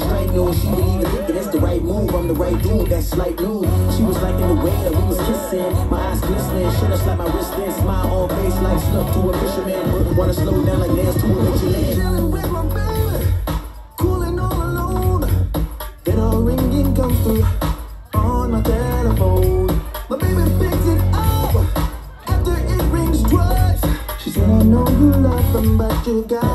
straight news. She ain't even thinking it's the right move. I'm the right dude, that's slight news. She was like in the way we was kissing, my eyes glistening. Shoulda slapped my wrist then, smile on face like snuff to a fisherman. Wouldn't wanna slow down like nails to a Michelin. Chilling with my baby, cooling all alone. Then a ringing comes through on my telephone. My baby picks it up after it rings twice. She said, I know you love them, but you got